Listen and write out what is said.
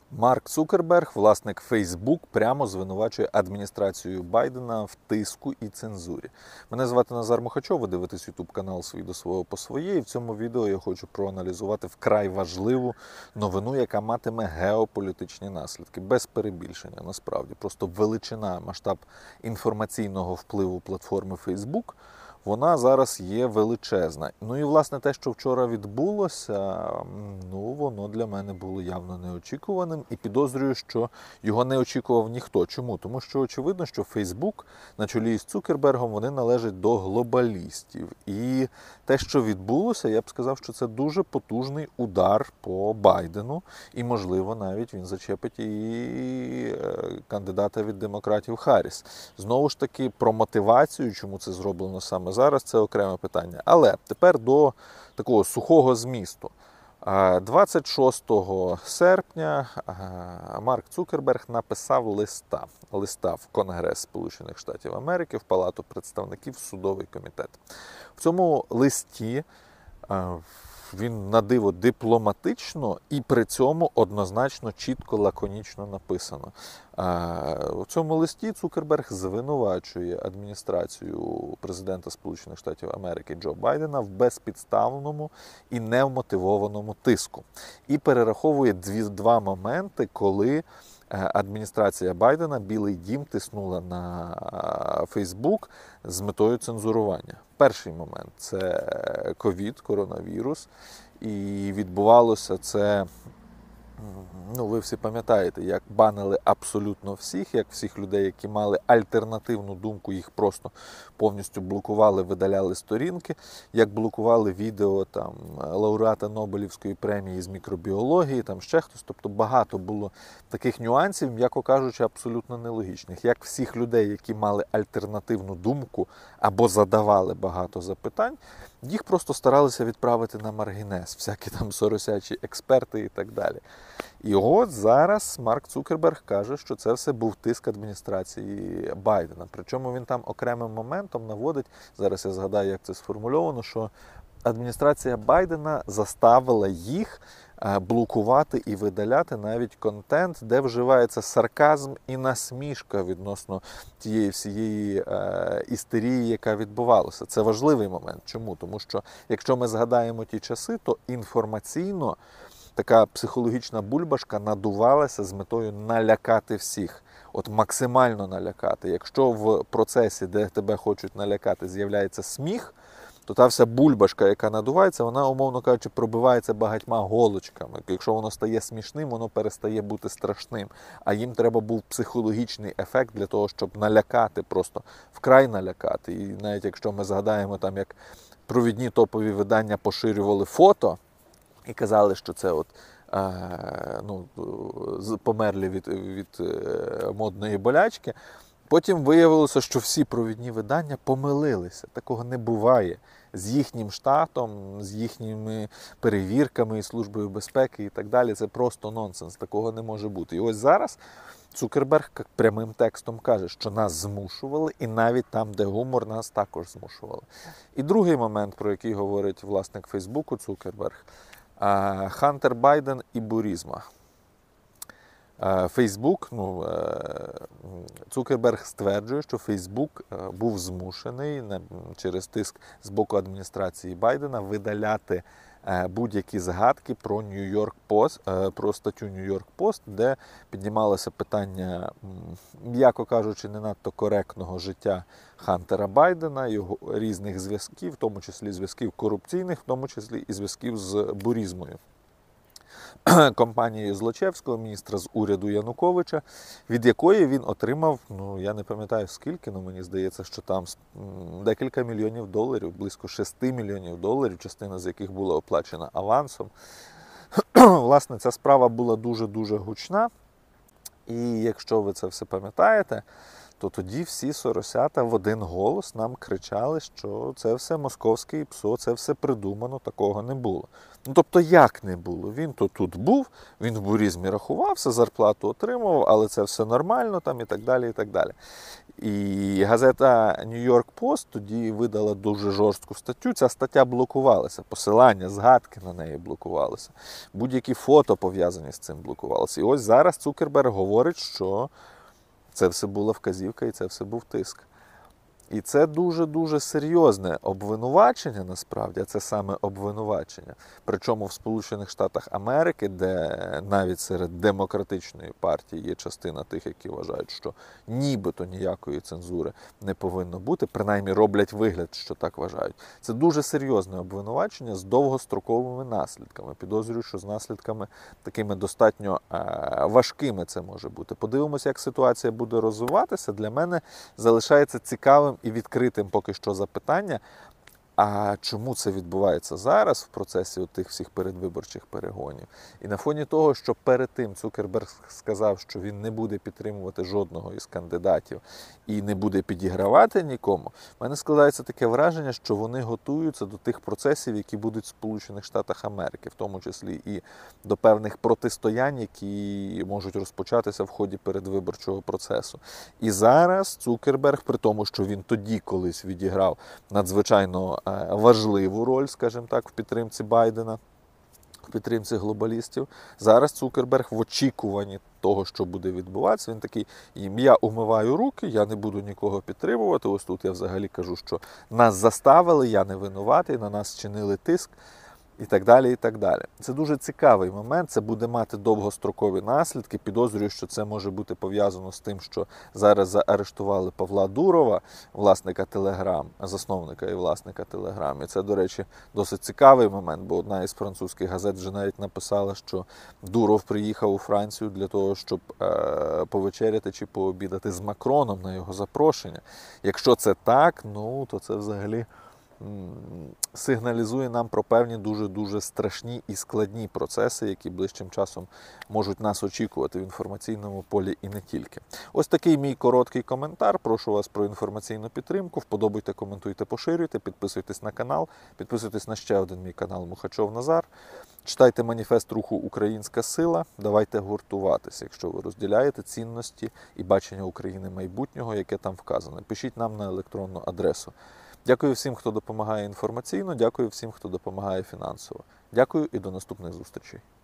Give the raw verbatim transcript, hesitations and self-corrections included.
Марк Цукерберг, власник Facebook, прямо звинувачує адміністрацію Байдена в тиску і цензурі. Мене звати Назар Мухачов, ви дивитесь ютуб канал «Свій до свого по своє», і в цьому відео я хочу проаналізувати вкрай важливу новину, яка матиме геополітичні наслідки. Без перебільшення, насправді. Просто величина, масштаб інформаційного впливу платформи Facebook – вона зараз є величезна. Ну і, власне, те, що вчора відбулося, ну, воно для мене було явно неочікуваним. І підозрюю, що його не очікував ніхто. Чому? Тому що очевидно, що Фейсбук на чолі з Цукербергом, вони належать до глобалістів. І те, що відбулося, я б сказав, що це дуже потужний удар по Байдену. І, можливо, навіть він зачепить і кандидата від демократів Харріс. Знову ж таки, про мотивацію, чому це зроблено саме зараз, це окреме питання. Але тепер до такого сухого змісту. двадцять шостого серпня Марк Цукерберг написав листа, листа в Конгрес Сполучених Штатів Америки, в Палату представників, в судовий комітет. В цьому листі він на диво дипломатично і при цьому однозначно, чітко, лаконічно написано. У цьому листі Цукерберг звинувачує адміністрацію президента Сполучених Штатів Америки Джо Байдена в безпідставному і невмотивованому тиску. І перераховує дві, два моменти, коли адміністрація Байдена, Білий дім, тиснула на Фейсбук з метою цензурування. Перший момент – це ковід, коронавірус, і відбувалося це, ну, ви всі пам'ятаєте, як банили абсолютно всіх, як всіх людей, які мали альтернативну думку, їх просто повністю блокували, видаляли сторінки, як блокували відео там лауреата Нобелівської премії з мікробіології, там ще хтось. Тобто багато було таких нюансів, м'яко кажучи, абсолютно нелогічних. Як всіх людей, які мали альтернативну думку або задавали багато запитань, їх просто старалися відправити на маргінез, всякі там соросячі експерти і так далі. І от зараз Марк Цукерберг каже, що це все був тиск адміністрації Байдена. Причому він там окремим моментом наводить, зараз я згадаю, як це сформульовано, що адміністрація Байдена заставила їх блокувати і видаляти навіть контент, де вживається сарказм і насмішка відносно тієї всієї е, істерії, яка відбувалася. Це важливий момент. Чому? Тому що, якщо ми згадаємо ті часи, то інформаційно така психологічна бульбашка надувалася з метою налякати всіх. От максимально налякати. Якщо в процесі, де тебе хочуть налякати, з'являється сміх, то та вся бульбашка, яка надувається, вона, умовно кажучи, пробивається багатьма голочками. Якщо воно стає смішним, воно перестає бути страшним. А їм треба був психологічний ефект для того, щоб налякати, просто вкрай налякати. І навіть якщо ми згадаємо, там, як провідні топові видання поширювали фото і казали, що це от е, ну, померлі від, від е, модної болячки, потім виявилося, що всі провідні видання помилилися. Такого не буває. З їхнім штатом, з їхніми перевірками і Службою безпеки і так далі. Це просто нонсенс. Такого не може бути. І ось зараз Цукерберг прямим текстом каже, що нас змушували, і навіть там, де гумор, нас також змушували. І другий момент, про який говорить власник Фейсбуку Цукерберг – Хантер Байден і бурізма. Фейсбук, ну, Цукерберг стверджує, що Фейсбук був змушений через тиск з боку адміністрації Байдена видаляти будь-які згадки про Нью-Йорк Пост, про статтю Нью-Йорк Пост, де піднімалося питання, м'яко кажучи, не надто коректного життя Хантера Байдена, його різних зв'язків, в тому числі зв'язків корупційних, в тому числі і зв'язків з бурізмою. Компанією Злочевського, міністра з уряду Януковича, від якої він отримав, ну, я не пам'ятаю скільки, але мені здається, що там декілька мільйонів доларів, близько шести мільйонів доларів, частина з яких була оплачена авансом. Власне, ця справа була дуже-дуже гучна, і якщо ви це все пам'ятаєте, то тоді всі соросята в один голос нам кричали, що це все московське ІПСО, це все придумано, такого не було. Ну, тобто, як не було? Він то тут був, він в бурізмі рахувався, зарплату отримував, але це все нормально там і так далі, і так далі. І газета Нью-Йорк Пост тоді видала дуже жорстку статтю. Ця стаття блокувалася, посилання, згадки на неї блокувалися. Будь-які фото пов'язані з цим блокувалися. І ось зараз Цукерберг говорить, що це все була вказівка і це все був тиск. І це дуже-дуже серйозне обвинувачення, насправді, а це саме обвинувачення. Причому в Сполучених Штатах Америки, де навіть серед демократичної партії є частина тих, які вважають, що нібито ніякої цензури не повинно бути, принаймні роблять вигляд, що так вважають. Це дуже серйозне обвинувачення з довгостроковими наслідками. Підозрюю, що з наслідками такими достатньо е, важкими це може бути. Подивимося, як ситуація буде розвиватися. Для мене залишається цікавим і відкритим поки що запитання, а чому це відбувається зараз в процесі тих всіх передвиборчих перегонів? І на фоні того, що перед тим Цукерберг сказав, що він не буде підтримувати жодного із кандидатів і не буде підігравати нікому, в мене складається таке враження, що вони готуються до тих процесів, які будуть в Сполучених Штатах Америки, в тому числі і до певних протистоянь, які можуть розпочатися в ході передвиборчого процесу. І зараз Цукерберг, при тому, що він тоді колись відіграв надзвичайно важливу роль, скажімо так, в підтримці Байдена, в підтримці глобалістів. Зараз Цукерберг в очікуванні того, що буде відбуватися, він такий, я умиваю руки, я не буду нікого підтримувати. Ось тут я взагалі кажу, що нас заставили, я не винуватий, на нас чинили тиск. І так далі, і так далі. Це дуже цікавий момент, це буде мати довгострокові наслідки. Підозрюю, що це може бути пов'язано з тим, що зараз заарештували Павла Дурова, власника Телеграм, засновника і власника Телеграм. І це, до речі, досить цікавий момент, бо одна із французьких газет вже навіть написала, що Дуров приїхав у Францію для того, щоб е- повечеряти чи пообідати з Макроном на його запрошення. Якщо це так, ну, то це взагалі сигналізує нам про певні дуже-дуже страшні і складні процеси, які ближчим часом можуть нас очікувати в інформаційному полі і не тільки. Ось такий мій короткий коментар. Прошу вас про інформаційну підтримку. Вподобайте, коментуйте, поширюйте, підписуйтесь на канал, підписуйтесь на ще один мій канал Мухачов Назар. Читайте маніфест руху «Українська сила». Давайте гуртуватися, якщо ви розділяєте цінності і бачення України майбутнього, яке там вказане. Пишіть нам на електронну адресу. Дякую всім, хто допомагає інформаційно, дякую всім, хто допомагає фінансово. Дякую і до наступних зустрічей.